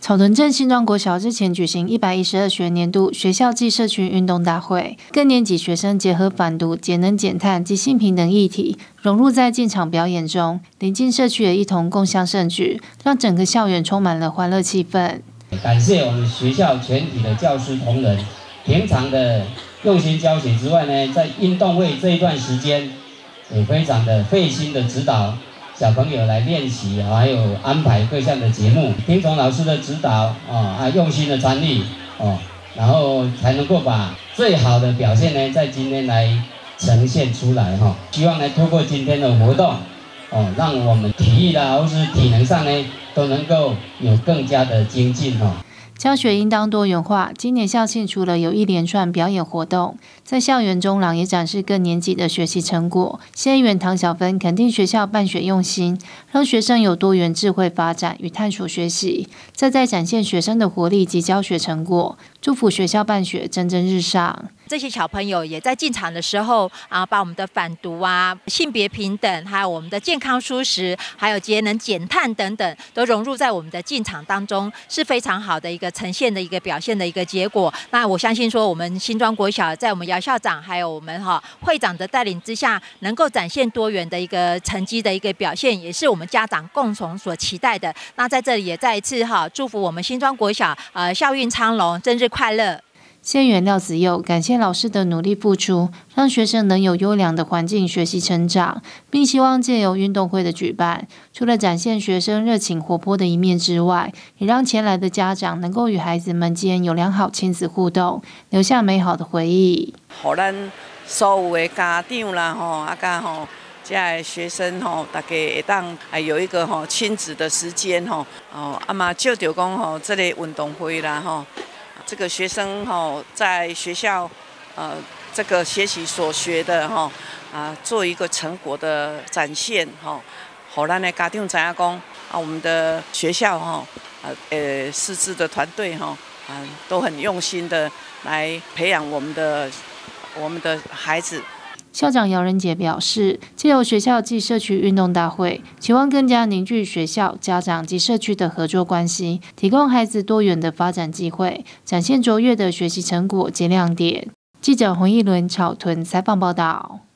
草屯镇新庄国小日前举行112学年度学校暨社区运动大会，各年级学生结合反毒、节能减碳及性平等议题，融入在进场表演中，邻近社区也一同共襄盛举，让整个校园充满了欢乐气氛。 感谢我们学校全体的教师同仁，平常的用心教学之外呢，在运动会这一段时间，也非常的费心的指导小朋友来练习，还有安排各项的节目，听从老师的指导用心的参与然后才能够把最好的表现呢，在今天来呈现出来希望呢，透过今天的活动让我们体育啦，或是体能上呢，都能够有更加的精进教学应当多元化。今年校庆除了有一连串表演活动，在校园中廊也展示各年级的学习成果。县议员唐小芬肯定学校办学用心，让学生有多元智慧发展与探索学习，再展现学生的活力及教学成果，祝福学校办学蒸蒸日上。 这些小朋友也在进场的时候把我们的反毒性别平等，还有我们的健康蔬食，还有节能减碳等等，都融入在我们的进场当中，是非常好的一个呈现的一个表现的一个结果。那我相信说，我们新庄国小在我们姚校长还有我们会长的带领之下，能够展现多元的一个成绩的一个表现，也是我们家长共同所期待的。那在这里也再一次祝福我们新庄国小校运昌隆，生日快乐。 县议员廖子佑感谢老师的努力付出，让学生能有优良的环境学习成长，并希望借由运动会的举办，除了展现学生热情活泼的一面之外，也让前来的家长能够与孩子们间有良好亲子互动，留下美好的回忆。 让咱所有的家长啦这些学生大家会当有一个亲子的时间借着讲这个运动会啦这个学生在学校这个学习所学的做一个成果的展现让咱的家长知影讲我们的学校师资的团队都很用心的来培养我们的孩子。 校长姚仁杰表示，藉由学校暨社区运动大会，期望更加凝聚学校、家长及社区的合作关系，提供孩子多元的发展机会，展现卓越的学习成果及亮点。记者洪义伦草屯采访报道。